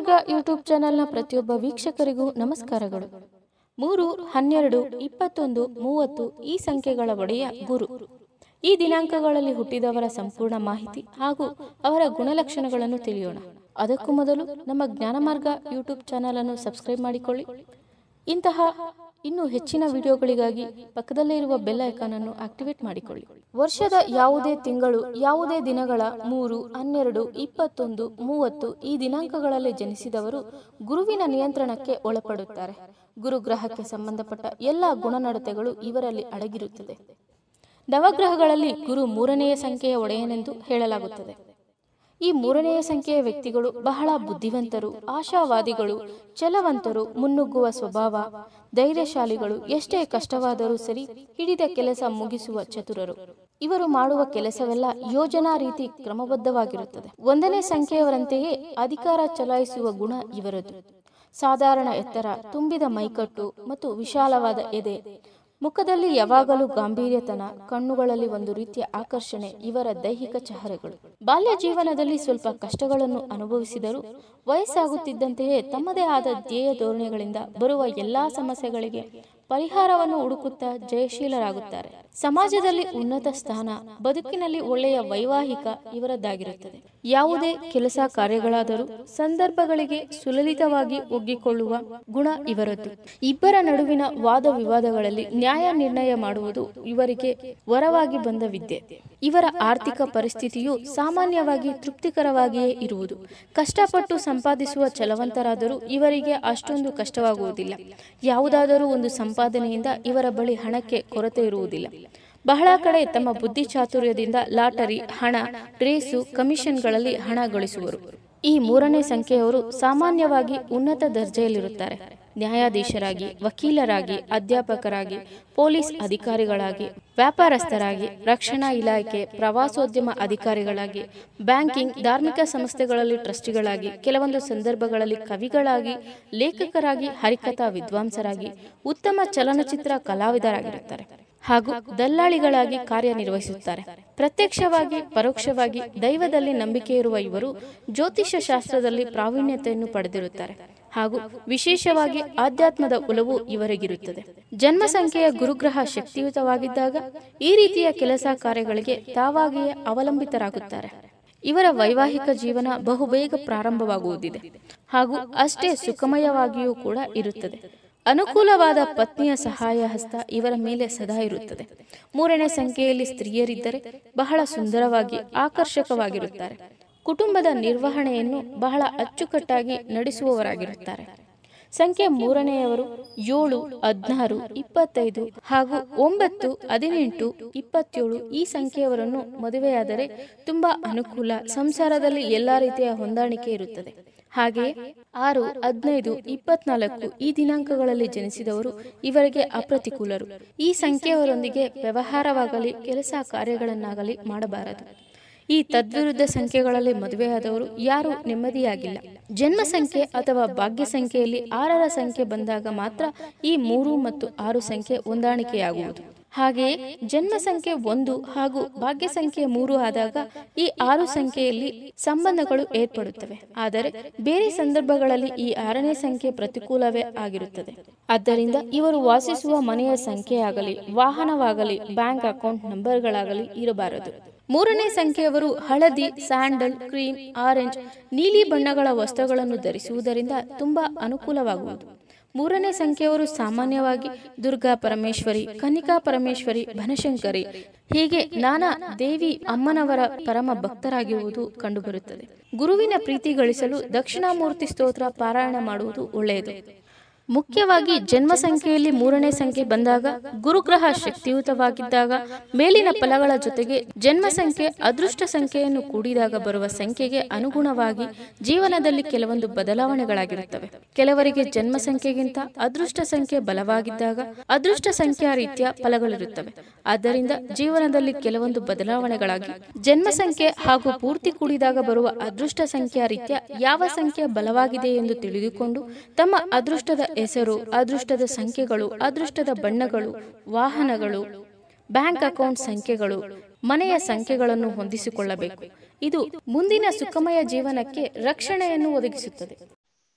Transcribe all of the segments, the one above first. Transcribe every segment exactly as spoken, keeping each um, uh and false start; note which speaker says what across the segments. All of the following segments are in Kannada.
Speaker 1: ಮಾರ್ಗ ಯೂಟ್ಯೂಬ್ ಚಾನೆಲ್ನ ಪ್ರತಿಯೊಬ್ಬ ವೀಕ್ಷಕರಿಗೂ ನಮಸ್ಕಾರಗಳು. ಮೂರು ಹನ್ನೆರಡು ಇಪ್ಪತ್ತೊಂದು ಮೂವತ್ತು ಈ ಸಂಖ್ಯೆಗಳ ಒಡೆಯ ಗುರು. ಈ ದಿನಾಂಕಗಳಲ್ಲಿ ಹುಟ್ಟಿದವರ ಸಂಪೂರ್ಣ ಮಾಹಿತಿ ಹಾಗೂ ಅವರ ಗುಣಲಕ್ಷಣಗಳನ್ನು ತಿಳಿಯೋಣ. ಅದಕ್ಕೂ ಮೊದಲು ನಮ್ಮ ಜ್ಞಾನ ಮಾರ್ಗ ಯೂಟ್ಯೂಬ್ ಚಾನೆಲ್ ಅನ್ನು ಸಬ್ಸ್ಕ್ರೈಬ್ ಮಾಡಿಕೊಳ್ಳಿ. ಇಂತಹ ಇನ್ನು ಹೆಚ್ಚಿನ ವಿಡಿಯೋಗಳಿಗಾಗಿ ಪಕ್ಕದಲ್ಲೇ ಇರುವ ಬೆಲ್ ಐಕಾನ್ ಅನ್ನು ಆಕ್ಟಿವೇಟ್ ಮಾಡಿಕೊಳ್ಳಿ. ವರ್ಷದ ಯಾವುದೇ ತಿಂಗಳು ಯಾವುದೇ ದಿನಗಳ ಮೂರು ಹನ್ನೆರಡು ಇಪ್ಪತ್ತೊಂದು ಮೂವತ್ತು ಈ ದಿನಾಂಕಗಳಲ್ಲಿ ಜನಿಸಿದವರು ಗುರುವಿನ ನಿಯಂತ್ರಣಕ್ಕೆ ಒಳಪಡುತ್ತಾರೆ. ಗುರುಗ್ರಹಕ್ಕೆ ಸಂಬಂಧಪಟ್ಟ ಎಲ್ಲ ಗುಣನಡತೆಗಳು ಇವರಲ್ಲಿ ಅಡಗಿರುತ್ತದೆ. ನವಗ್ರಹಗಳಲ್ಲಿ ಗುರು ಮೂರನೆಯ ಸಂಖ್ಯೆಯ ಒಡೆಯನೆಂದು ಹೇಳಲಾಗುತ್ತದೆ. ಈ ಮೂರನೆಯ ಸಂಖ್ಯೆಯ ವ್ಯಕ್ತಿಗಳು ಬಹಳ ಬುದ್ಧಿವಂತರು, ಆಶಾವಾದಿಗಳು, ಛಲವಂತರು, ಮುನ್ನುಗ್ಗುವ ಸ್ವಭಾವ, ಧೈರ್ಯಶಾಲಿಗಳು. ಎಷ್ಟೇ ಕಷ್ಟವಾದರೂ ಸರಿ ಹಿಡಿದ ಕೆಲಸ ಮುಗಿಸುವ ಚತುರರು. ಇವರು ಮಾಡುವ ಕೆಲಸವೆಲ್ಲ ಯೋಜನಾ ರೀತಿ ಕ್ರಮಬದ್ಧವಾಗಿರುತ್ತದೆ. ಒಂದನೇ ಸಂಖ್ಯೆಯವರಂತೆಯೇ ಅಧಿಕಾರ ಚಲಾಯಿಸುವ ಗುಣ ಇವರದ್ದು. ಸಾಧಾರಣ ಎತ್ತರ, ತುಂಬಿದ ಮೈಕಟ್ಟು ಮತ್ತು ವಿಶಾಲವಾದ ಎದೆ. ಮುಖದಲ್ಲಿ ಯಾವಾಗಲೂ ಗಾಂಭೀರ್ಯತನ, ಕಣ್ಣುಗಳಲ್ಲಿ ಒಂದು ರೀತಿಯ ಆಕರ್ಷಣೆ ಇವರ ದೈಹಿಕ ಚಹರೆಗಳು. ಬಾಲ್ಯ ಜೀವನದಲ್ಲಿ ಸ್ವಲ್ಪ ಕಷ್ಟಗಳನ್ನು ಅನುಭವಿಸಿದರೂ ವಯಸ್ಸಾಗುತ್ತಿದ್ದಂತೆಯೇ ತಮ್ಮದೇ ಆದ ಧ್ಯೇಯ ಧೋರಣೆಗಳಿಂದ ಬರುವ ಎಲ್ಲಾ ಸಮಸ್ಯೆಗಳಿಗೆ ಪರಿಹಾರವನ್ನು ಹುಡುಕುತ್ತಾ ಜಯಶೀಲರಾಗುತ್ತಾರೆ. ಸಮಾಜದಲ್ಲಿ ಉನ್ನತ ಸ್ಥಾನ, ಬದುಕಿನಲ್ಲಿ ಒಳ್ಳೆಯ ವೈವಾಹಿಕ ಇವರದ್ದಾಗಿರುತ್ತದೆ. ಯಾವುದೇ ಕೆಲಸ ಕಾರ್ಯಗಳಾದರೂ ಸಂದರ್ಭಗಳಿಗೆ ಸುಲಲಿತವಾಗಿ ಒಗ್ಗಿಕೊಳ್ಳುವ ಗುಣ ಇವರದ್ದು. ಇಬ್ಬರ ನಡುವಿನ ವಾದ ವಿವಾದಗಳಲ್ಲಿ ನ್ಯಾಯ ನಿರ್ಣಯ ಮಾಡುವುದು ಇವರಿಗೆ ವರವಾಗಿ ಬಂದ ವಿದ್ಯೆ. ಇವರ ಆರ್ಥಿಕ ಪರಿಸ್ಥಿತಿಯು ಸಾಮಾನ್ಯವಾಗಿ ತೃಪ್ತಿಕರವಾಗಿಯೇ ಇರುವುದು. ಕಷ್ಟಪಟ್ಟು ಸಂಪಾದಿಸುವ ಛಲವಂತರಾದರೂ ಇವರಿಗೆ ಅಷ್ಟೊಂದು ಕಷ್ಟವಾಗುವುದಿಲ್ಲ. ಯಾವುದಾದರೂ ಒಂದು ಸಂಪಾದನೆಯಿಂದ ಇವರ ಬಳಿ ಹಣಕ್ಕೆ ಕೊರತೆ ಇರುವುದಿಲ್ಲ. ಬಹಳ ಕಡೆ ತಮ್ಮ ಬುದ್ಧಿ ಚಾತುರ್ಯದಿಂದ ಲಾಟರಿ, ಹಣ, ರೇಸು, ಕಮಿಷನ್ಗಳಲ್ಲಿ ಹಣ ಗಳಿಸುವರು. ಈ ಮೂರನೇ ಸಂಖ್ಯೆಯವರು ಸಾಮಾನ್ಯವಾಗಿ ಉನ್ನತ ದರ್ಜೆಯಲ್ಲಿರುತ್ತಾರೆ. ನ್ಯಾಯಾಧೀಶರಾಗಿ, ವಕೀಲರಾಗಿ, ಅಧ್ಯಾಪಕರಾಗಿ, ಪೊಲೀಸ್ ಅಧಿಕಾರಿಗಳಾಗಿ, ವ್ಯಾಪಾರಸ್ಥರಾಗಿ, ರಕ್ಷಣಾ ಇಲಾಖೆ, ಪ್ರವಾಸೋದ್ಯಮ ಅಧಿಕಾರಿಗಳಾಗಿ, ಬ್ಯಾಂಕಿಂಗ್, ಧಾರ್ಮಿಕ ಸಂಸ್ಥೆಗಳಲ್ಲಿ ಟ್ರಸ್ಟಿಗಳಾಗಿ, ಕೆಲವೊಂದು ಸಂದರ್ಭಗಳಲ್ಲಿ ಕವಿಗಳಾಗಿ, ಲೇಖಕರಾಗಿ, ಹರಿಕಥಾ ವಿದ್ವಾಂಸರಾಗಿ, ಉತ್ತಮ ಚಲನಚಿತ್ರ ಕಲಾವಿದರಾಗಿರುತ್ತಾರೆ ಹಾಗೂ ದಲ್ಲಾಳಿಗಳಾಗಿ ಕಾರ್ಯನಿರ್ವಹಿಸುತ್ತಾರೆ. ಪ್ರತ್ಯಕ್ಷವಾಗಿ ಪರೋಕ್ಷವಾಗಿ ದೈವದಲ್ಲಿ ನಂಬಿಕೆ ಇರುವ ಇವರು ಜ್ಯೋತಿಷ್ಯ ಶಾಸ್ತ್ರದಲ್ಲಿ ಪ್ರಾವೀಣ್ಯತೆಯನ್ನು ಪಡೆದಿರುತ್ತಾರೆ ಹಾಗೂ ವಿಶೇಷವಾಗಿ ಆಧ್ಯಾತ್ಮದ ಒಲವು ಇವರಿಗಿರುತ್ತದೆ. ಜನ್ಮ ಸಂಖ್ಯೆಯ ಗುರುಗ್ರಹ ಶಕ್ತಿಯುತವಾಗಿದ್ದಾಗ ಈ ರೀತಿಯ ಕೆಲಸ ಕಾರ್ಯಗಳಿಗೆ ತಾವಾಗಿಯೇ ಅವಲಂಬಿತರಾಗುತ್ತಾರೆ. ಇವರ ವೈವಾಹಿಕ ಜೀವನ ಬಹುಬೇಗ ಪ್ರಾರಂಭವಾಗುವುದಿದೆ ಹಾಗೂ ಅಷ್ಟೇ ಸುಖಮಯವಾಗಿಯೂ ಕೂಡ ಇರುತ್ತದೆ. ಅನುಕೂಲವಾದ ಪತ್ನಿಯ ಸಹಾಯ ಹಸ್ತ ಇವರ ಮೇಲೆ ಸದಾ ಇರುತ್ತದೆ. ಮೂರನೇ ಸಂಖ್ಯೆಯಲ್ಲಿ ಸ್ತ್ರೀಯರಿದ್ದರೆ ಬಹಳ ಸುಂದರವಾಗಿ ಆಕರ್ಷಕವಾಗಿರುತ್ತಾರೆ. ಕುಟುಂಬದ ನಿರ್ವಹಣೆಯನ್ನು ಬಹಳ ಅಚ್ಚುಕಟ್ಟಾಗಿ ನಡೆಸುವವರಾಗಿರುತ್ತಾರೆ. ಸಂಖ್ಯೆ ಮೂರನೆಯವರು ಏಳು, ಹದಿನಾರು, ಇಪ್ಪತ್ತೈದು ಹಾಗೂ ಒಂಬತ್ತು, ಹದಿನೆಂಟು, ಇಪ್ಪತ್ತೇಳು ಈ ಸಂಖ್ಯೆಯವರನ್ನು ಮದುವೆಯಾದರೆ ತುಂಬಾ ಅನುಕೂಲ, ಸಂಸಾರದಲ್ಲಿ ಎಲ್ಲಾ ರೀತಿಯ ಹೊಂದಾಣಿಕೆ ಇರುತ್ತದೆ. ಹಾಗೆಯೇ ಆರು, ಹದಿನೈದು, ಇಪ್ಪತ್ನಾಲ್ಕು ಈ ದಿನಾಂಕಗಳಲ್ಲಿ ಜನಿಸಿದವರು ಇವರಿಗೆ ಅಪ್ರತಿಕೂಲರು. ಈ ಸಂಖ್ಯೆಯವರೊಂದಿಗೆ ವ್ಯವಹಾರವಾಗಲಿ ಕೆಲಸ ಕಾರ್ಯಗಳನ್ನಾಗಲಿ ಮಾಡಬಾರದು. ಈ ತದ್ವಿರುದ್ಧ ಸಂಖ್ಯೆಗಳಲ್ಲಿ ಮದುವೆಯಾದವರು ಯಾರೂ ನೆಮ್ಮದಿಯಾಗಿಲ್ಲ. ಜನ್ಮ ಸಂಖ್ಯೆ ಅಥವಾ ಭಾಗ್ಯ ಸಂಖ್ಯೆಯಲ್ಲಿ ಆರರ ಸಂಖ್ಯೆ ಬಂದಾಗ ಮಾತ್ರ ಈ ಮೂರು ಮತ್ತು ಆರು ಸಂಖ್ಯೆ ಹೊಂದಾಣಿಕೆಯಾಗುವುದು. ಹಾಗೆಯೇ ಜನ್ಮ ಸಂಖ್ಯೆ ಒಂದು ಹಾಗೂ ಭಾಗ್ಯ ಸಂಖ್ಯೆ ಮೂರು ಆದಾಗ ಈ ಆರು ಸಂಖ್ಯೆಯಲ್ಲಿ ಸಂಬಂಧಗಳು ಏರ್ಪಡುತ್ತವೆ. ಆದರೆ ಬೇರೆ ಸಂದರ್ಭಗಳಲ್ಲಿ ಈ ಆರನೇ ಸಂಖ್ಯೆ ಪ್ರತಿಕೂಲವೇ ಆಗಿರುತ್ತದೆ. ಆದ್ದರಿಂದ ಇವರು ವಾಸಿಸುವ ಮನೆಯ ಸಂಖ್ಯೆಯಾಗಲಿ, ವಾಹನವಾಗಲಿ, ಬ್ಯಾಂಕ್ ಅಕೌಂಟ್ ನಂಬರ್ಗಳಾಗಲಿ ಇರಬಾರದು. ಮೂರನೇ ಸಂಖ್ಯೆಯವರು ಹಳದಿ, ಸ್ಯಾಂಡಲ್, ಕ್ರೀಮ್, ಆರೆಂಜ್, ನೀಲಿ ಬಣ್ಣಗಳ ವಸ್ತ್ರಗಳನ್ನು ಧರಿಸುವುದರಿಂದ ತುಂಬಾ ಅನುಕೂಲವಾಗುವುದು. ಮೂರನೇ ಸಂಖ್ಯೆಯವರು ಸಾಮಾನ್ಯವಾಗಿ ದುರ್ಗಾ ಪರಮೇಶ್ವರಿ, ಕನಿಕಾ ಪರಮೇಶ್ವರಿ, ಬನಶಂಕರಿ ಹೀಗೆ ನಾನಾ ದೇವಿ ಅಮ್ಮನವರ ಪರಮ ಭಕ್ತರಾಗಿರುವುದು ಕಂಡುಬರುತ್ತದೆ. ಗುರುವಿನ ಪ್ರೀತಿ ಗಳಿಸಲು ದಕ್ಷಿಣಾಮೂರ್ತಿ ಸ್ತೋತ್ರ ಪಾರಾಯಣ ಮಾಡುವುದು ಒಳ್ಳೆಯದು. ಮುಖ್ಯವಾಗಿ ಜನ್ಮ ಸಂಖ್ಯೆಯಲ್ಲಿ ಮೂರನೇ ಸಂಖ್ಯೆ ಬಂದಾಗ, ಗುರುಗ್ರಹ ಶಕ್ತಿಯುತವಾಗಿದ್ದಾಗ ಮೇಲಿನ ಫಲಗಳ ಜೊತೆಗೆ ಜನ್ಮ ಸಂಖ್ಯೆ ಅದೃಷ್ಟ ಸಂಖ್ಯೆಯನ್ನು ಕೂಡಿದಾಗ ಬರುವ ಸಂಖ್ಯೆಗೆ ಅನುಗುಣವಾಗಿ ಜೀವನದಲ್ಲಿ ಕೆಲವೊಂದು ಬದಲಾವಣೆಗಳಾಗಿರುತ್ತವೆ. ಕೆಲವರಿಗೆ ಜನ್ಮ ಸಂಖ್ಯೆಗಿಂತ ಅದೃಷ್ಟ ಸಂಖ್ಯೆ ಬಲವಾಗಿದ್ದಾಗ ಅದೃಷ್ಟ ಸಂಖ್ಯಾ ರೀತಿಯ ಫಲಗಳಿರುತ್ತವೆ. ಆದ್ದರಿಂದ ಜೀವನದಲ್ಲಿ ಕೆಲವೊಂದು ಬದಲಾವಣೆಗಳಾಗಿ ಜನ್ಮ ಸಂಖ್ಯೆ ಹಾಗೂ ಪೂರ್ತಿ ಕೂಡಿದಾಗ ಬರುವ ಅದೃಷ್ಟ ಸಂಖ್ಯಾ ರೀತ್ಯ ಯಾವ ಸಂಖ್ಯೆ ಬಲವಾಗಿದೆ ಎಂದು ತಿಳಿದುಕೊಂಡು ತಮ್ಮ ಅದೃಷ್ಟದ ಹೆಸರು, ಅದೃಷ್ಟದ ಸಂಖ್ಯೆಗಳು, ಅದೃಷ್ಟದ ಬಣ್ಣಗಳು, ವಾಹನಗಳು, ಬ್ಯಾಂಕ್ ಅಕೌಂಟ್ ಸಂಖ್ಯೆಗಳು, ಮನೆಯ ಸಂಖ್ಯೆಗಳನ್ನು ಹೊಂದಿಸಿಕೊಳ್ಳಬೇಕು. ಇದು ಮುಂದಿನ ಸುಖಮಯ ಜೀವನಕ್ಕೆ ರಕ್ಷಣೆಯನ್ನು ಒದಗಿಸುತ್ತದೆ.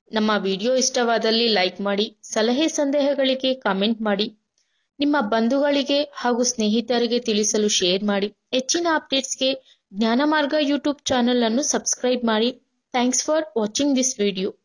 Speaker 2: ನಮ್ಮ ವಿಡಿಯೋ ಇಷ್ಟವಾದಲ್ಲಿ ಲೈಕ್ ಮಾಡಿ, ಸಲಹೆ ಸಂದೇಹಗಳಿಗೆ ಕಾಮೆಂಟ್ ಮಾಡಿ, ನಿಮ್ಮ ಬಂಧುಗಳಿಗೆ ಹಾಗೂ ಸ್ನೇಹಿತರಿಗೆ ತಿಳಿಸಲು ಶೇರ್ ಮಾಡಿ. ಹೆಚ್ಚಿನ ಅಪ್ಡೇಟ್ಸ್ಗೆ ಜ್ಞಾನ ಮಾರ್ಗ ಯೂಟ್ಯೂಬ್ ಚಾನಲ್ ಅನ್ನು ಸಬ್ಸ್ಕ್ರೈಬ್ ಮಾಡಿ. Thanks for watching this video.